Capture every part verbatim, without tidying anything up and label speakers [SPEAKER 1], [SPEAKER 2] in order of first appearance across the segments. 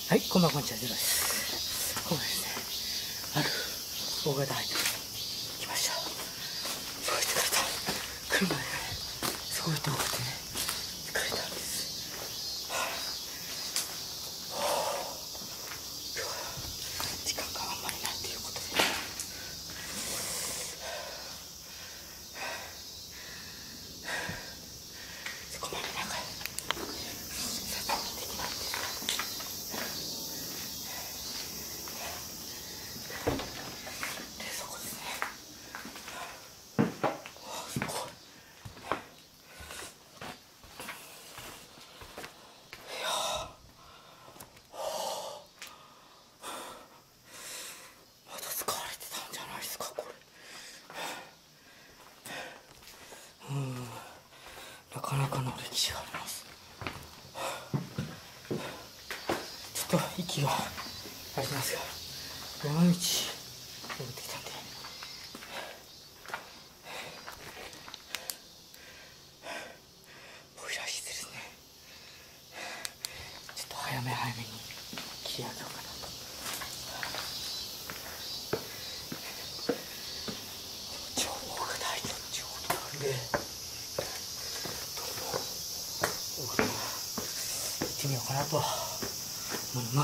[SPEAKER 1] はい、こんばんは、こんにちは、ゼロです。今回ですね、ある大型ハイクに来ました。すごい疲れた。来るまでがね、すごい遠くてね、疲れたんです。はぁ、はぁ、今日は時間があんまりないということで、そこまで長い撮影できないんですが、なかなかの歴史があります。ちょっと息がありますが、山道登ってきたんで、ボイラー室ですね。ちょっと早め早めに切り上げようかなと。超大型ハイキングっていうことなんで、行ってみようかなと思います。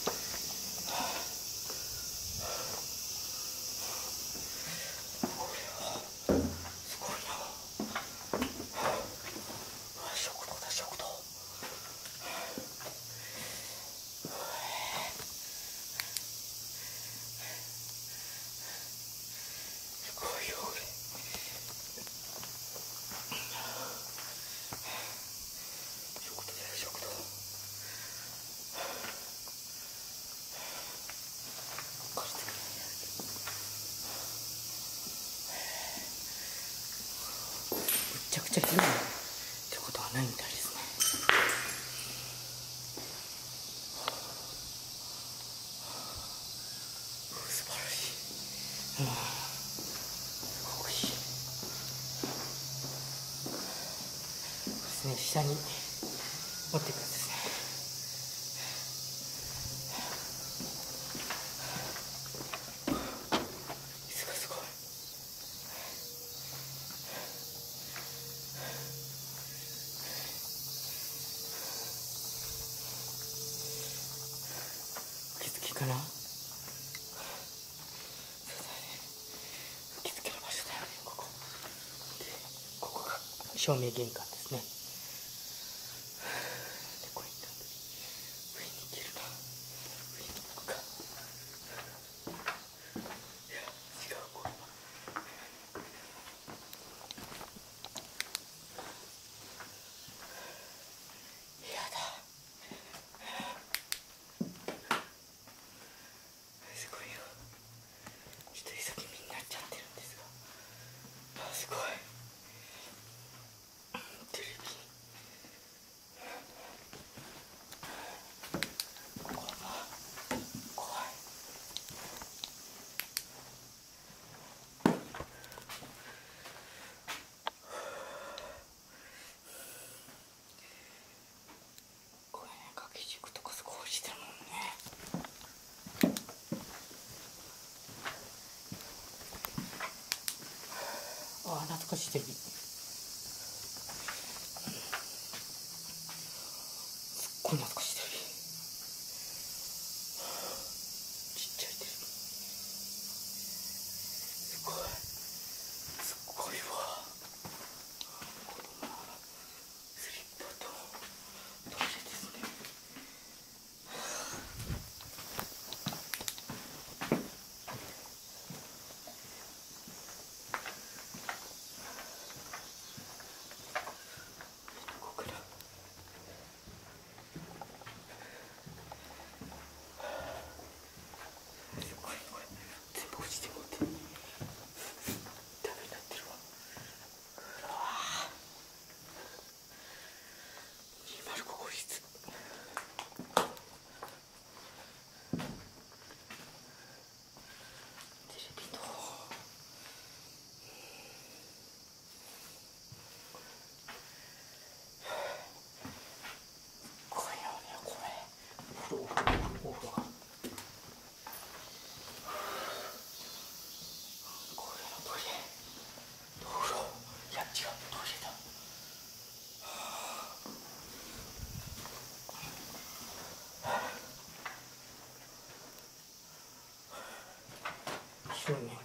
[SPEAKER 1] これはすごいな。食堂だ、食堂。すごいよこれ。食堂だよ、食堂。めちゃくちゃ広いってことはないみたいですね。素晴らしい。うん、すごくいいですね。下に持っていくやつですね。すごいすごい。お気づきかな。受付の場所だよね、ここで、ここが正面玄関ですね。で、これ上に行けるな。上に行くか。いや、違う、これは嫌だ。すごいよ。ちょっと急ぎになっちゃってるんですが、あ、すごい。テレビ、ここは怖い。これね、掛け軸とかすごいしてるもんね。ああ、懐かしいテレビ。すっごい懐かしいテレビ。ちっちゃいテレビ。すごい。すっごいわ。子供のスリッパとトイレですね。ここから白いね。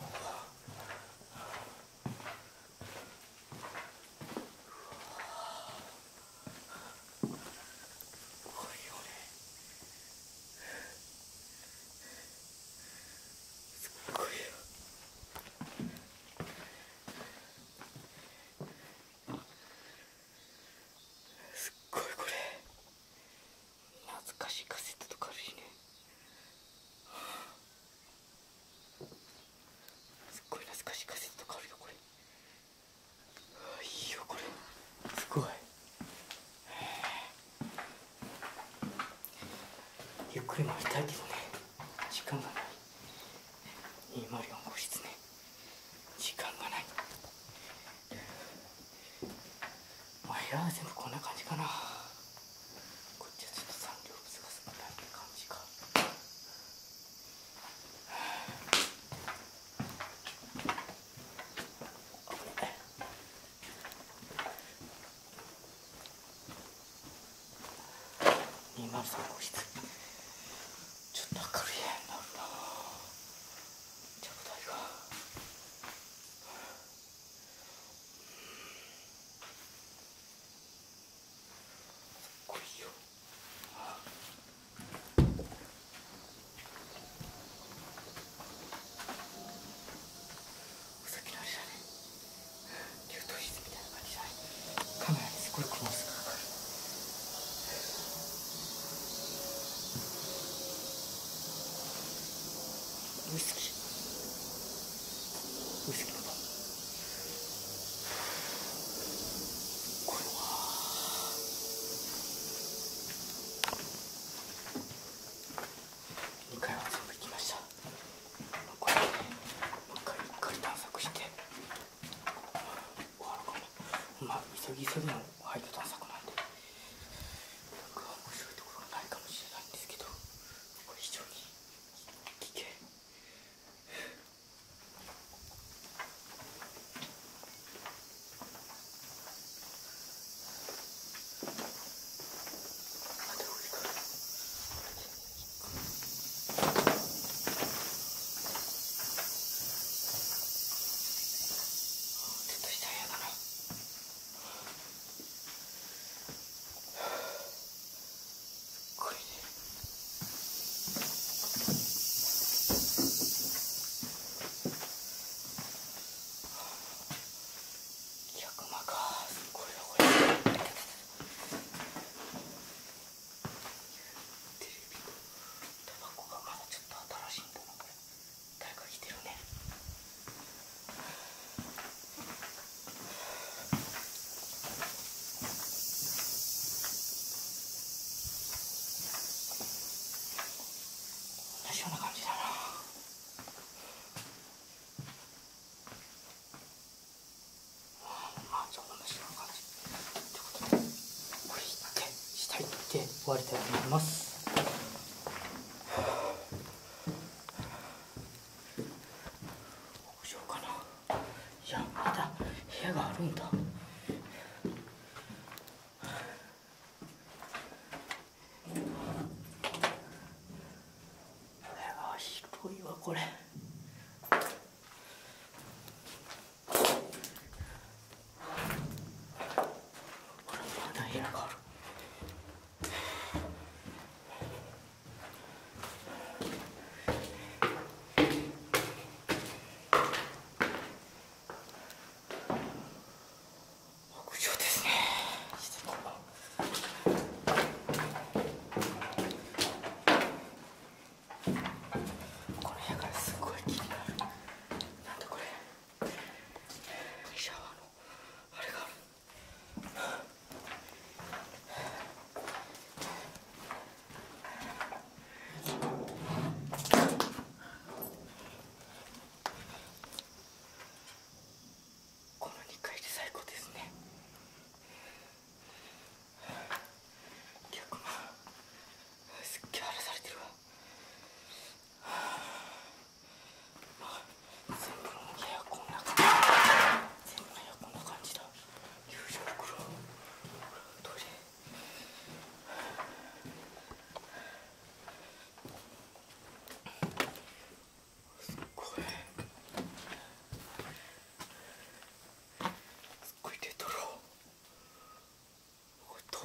[SPEAKER 1] ゆっくり回りたいけどね、時間がない。にまるよん号室ね、時間がない。まあ部屋は全部こんな感じかな。こっちはちょっと産業物が少ない感じか。にまるさん号室、ちょっと明るい部屋になるな。ちょうだいがすっごいよ。お先のあれだね、給湯室みたいな感じだね。カメラにすごい雲がかかる。ウイスキーウイスキーの缶、これはにかいは全部行きました。これね、もう一回一回探索して終わるかな。まあ急ぎ急ぎの廃墟探索なんで、なんか面白いところがないかもしれないんですけど、これ非常に危険。同じような感じだな。まあじゃあ同じような感じということで、これ一回下行って終わりたいと思います。どうしようかな。いや、まだ部屋があるんだ。広いわこれ。これまだ部屋がある。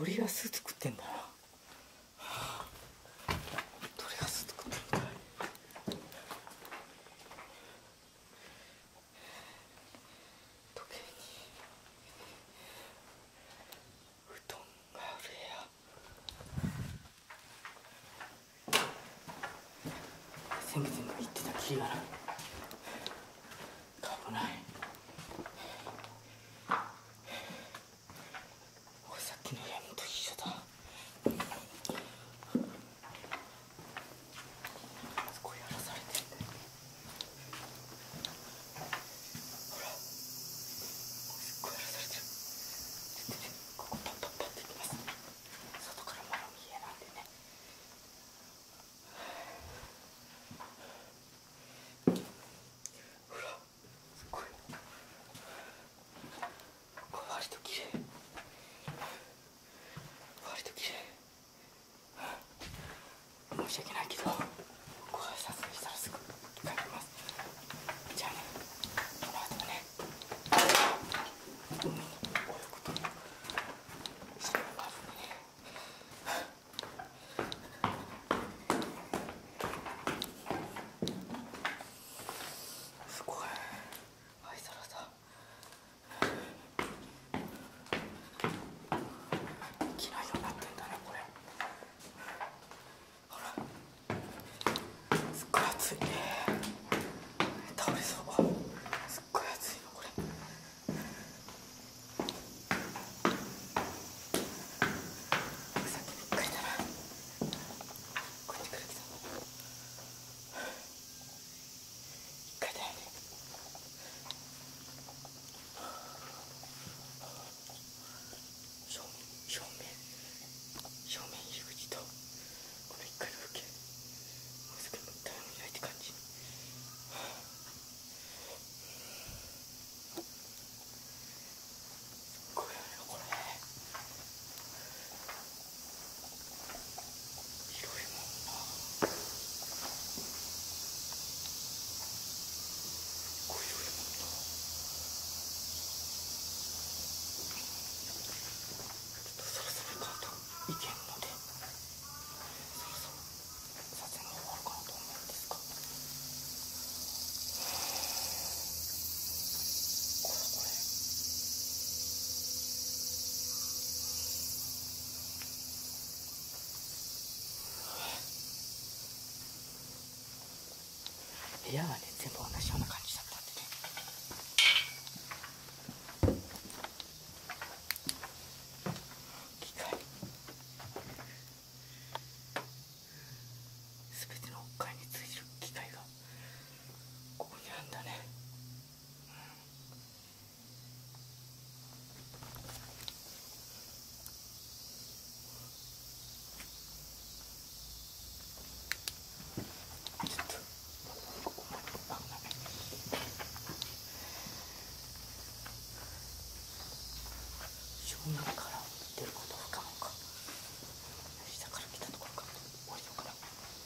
[SPEAKER 1] 鳥が巣作ってんだな。鳥が巣作ってんだ。時計に布団がある部屋。先月も言ってたキリがない。危ない。俺さっきの家の時一緒だ。すごいやらされてんだよ。ほら、すっごいやらされてる。ちょっとね、ここパッパッパッっていきます。外から窓見えなんでね。ほら、すごい。これ割と綺麗。割と綺麗。申し訳ないけど、ご挨拶したらすぐ帰ります。じゃあね、この後はね、海に泳ぐという仕組みがあるんでね。すごい。愛された。生きないようになってんだね、これ。ほら。すっごい暑い。倒れそう。すっごい暑いの、これ。さっきびっくりだな。こっちから来たの。一回だよね。正面、正面、正面入り口と、この一階の風景。もうすぐもったいないって感じ。すっごいよね、これ。広いもんな。すっごい広いもんな。ちょっとそろそろカート行けんので、そろそろ撮影が終わるかなと思うんですが、これこれ。部屋はね、全部同じような感じだったんでね。機械、すべての階についてる機械がここにあるんだね。ちょっとここまで危ない。正面から出ること不可能か。下から来たところから降りようかな。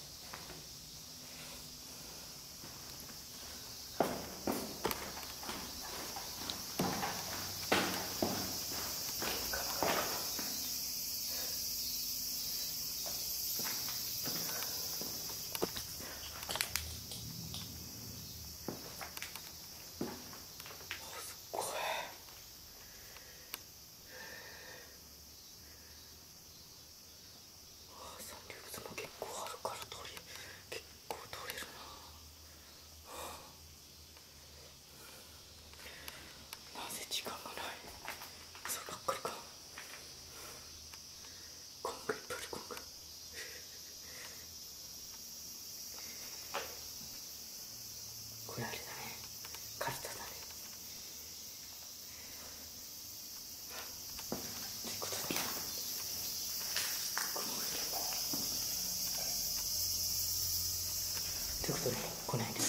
[SPEAKER 1] すっごい。三流物も結構あるから取り結構取れるな。なぜ時間がない。そればっかりか。今回いっぱいある。今回これあれだね、カルタだね。ということで、このということでこの辺です。